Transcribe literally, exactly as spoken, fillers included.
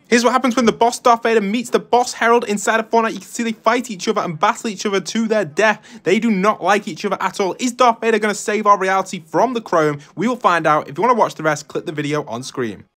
Here's what happens when the boss Darth Vader meets the boss Herald inside of Fortnite. You can see they fight each other and battle each other to their death. They do not like each other at all. Is Darth Vader going to save our reality from the Chrome? We will find out. If you want to watch the rest, click the video on screen.